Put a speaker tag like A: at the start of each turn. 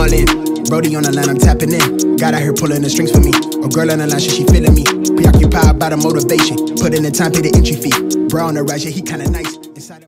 A: all in. Brody on the line, I'm tapping in. God out here pulling the strings for me. A girl on the line, she feeling me. Preoccupied by the motivation. Put in the time, pay the entry fee. Bro on the right, yeah, he kinda nice. Inside